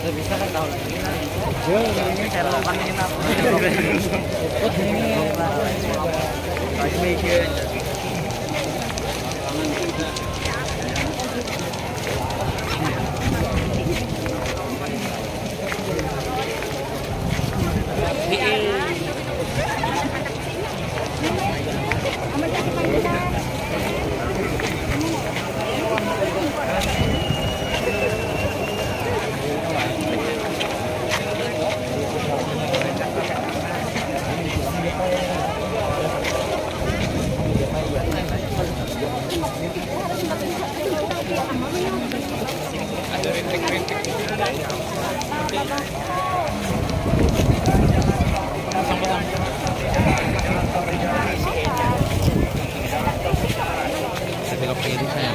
udah bisa kan tahu lagi. Ini serokan ini apa? Ikut ini lagi mikir. Belok kiri saya.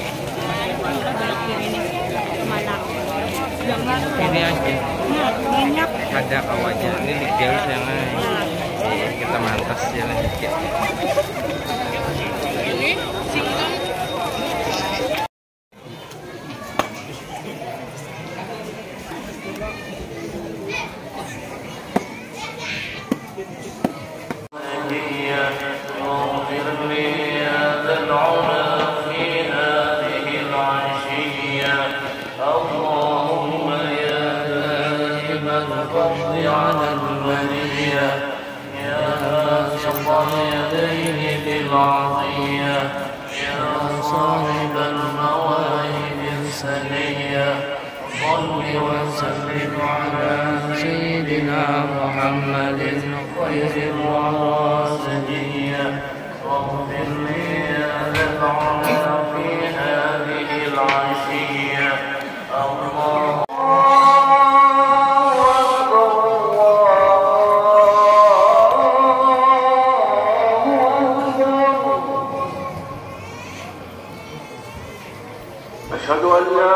Ini aja. Banyak. Ada kawajan ini di jauh jangan. Kita mantas jalan dikit. Ini singkong. الفضل على البرية يا باسط يديه بالعطية يا صاحب المواهب السنية صل وسلم على سيدنا محمد خير الرازقية واغفر لي يا ذا العلا في هذه العشية الله أشهد أن لا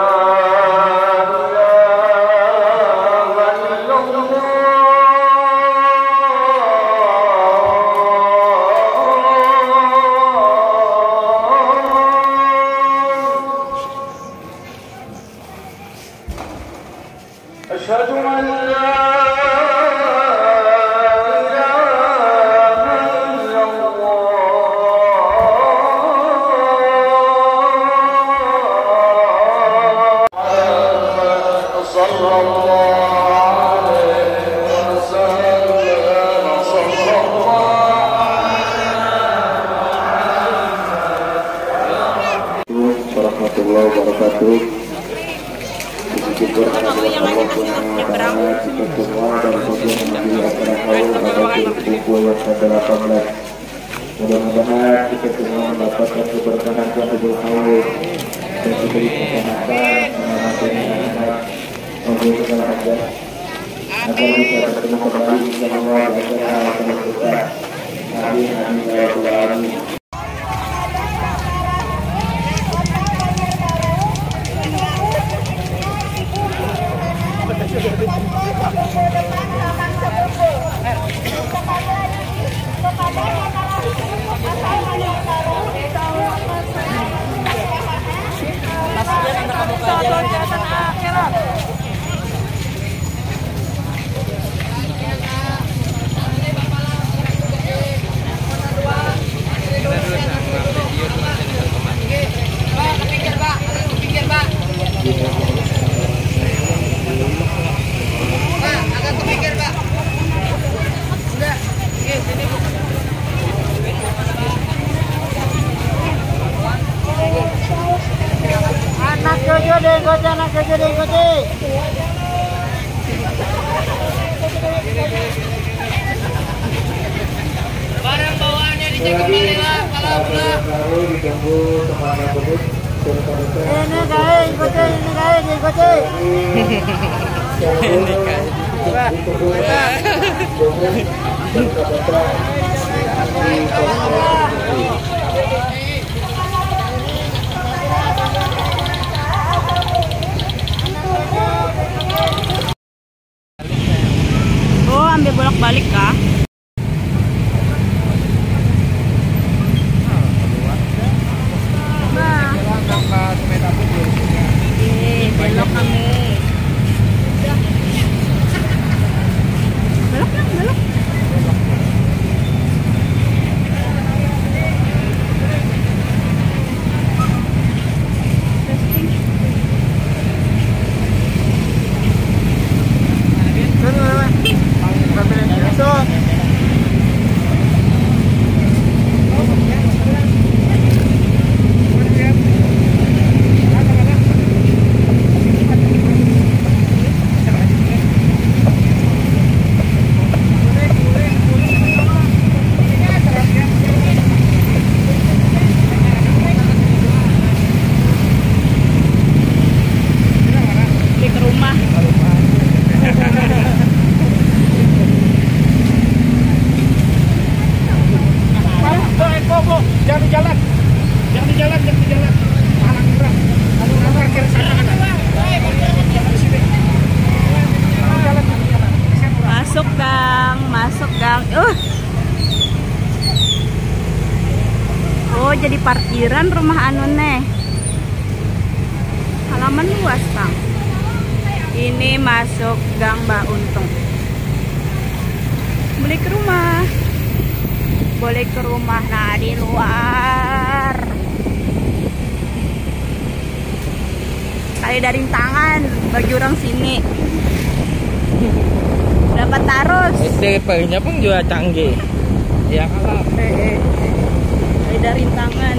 إله إلا الله أشهد أن لا warahmatullahi wabarakatuh. Syukur kehadirat Allah Subhanahu wa taala kita semua dan semoga menjadi acara haul pada buku yang ke-18. Mudah-mudahan kita semua mendapatkan keberkahan Jannahul Haul dan diberi kesehatan, menyelamatkan anak, memberi segala hajat agar bisa bertemu kembali insyaallah di acara kita. Amin amin ya rabbal alamin. Barang bawaannya dicek kembali lah, kalau udah. Ini guys, ikuti. Ini kan. Oh, ambil bolak-balik kah? Belok kami. parkiran rumah anu nih. Halaman luas, Bang. Ini masuk Gang Mbak Untung. Boleh ke rumah. Boleh ke rumah. Nah, di luar. Kali dari tangan bagi orang sini. Dapat tarus. DP-nya pun juga canggih. Ya kalau Kali dari tangan.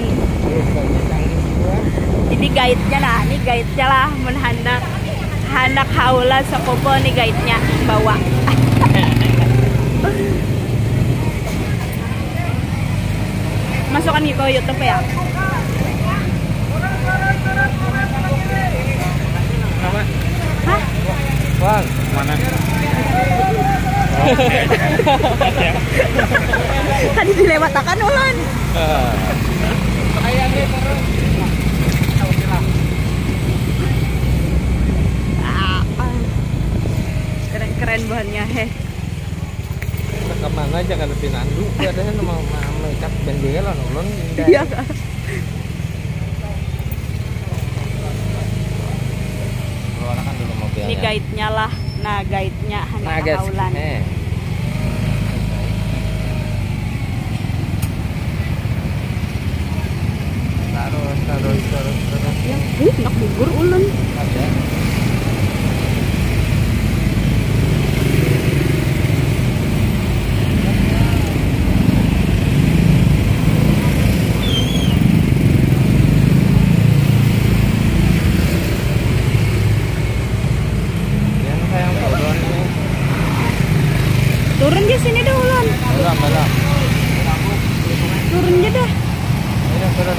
Ini guide-nya lah, ini guide-nya lah menhandak handak haula sakopo nih guide-nya bawa. Masukkan ke YouTube ya. apa? Hah? Bang, mana? Tadi dilewatakan ulun. Keren-keren bahannya heh. Kemana jangan lebih nanduk ada nama makeup bendera ulun. Iya kak. Kan dulu mobilnya. Ini guide-nya lah. Nah, guide-nya Nah, anak guys. Haulan. Terus. Ya, nak gugur ulun. Ada. Yang sayang turun ini. Turun di sini dah ulun. Belum. Turun aja dah. Ini turun.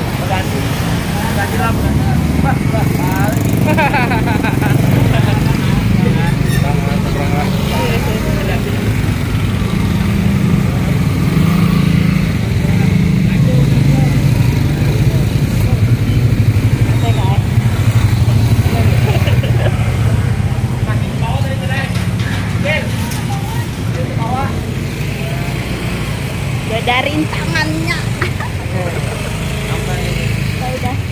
Dari tangannya. Udah.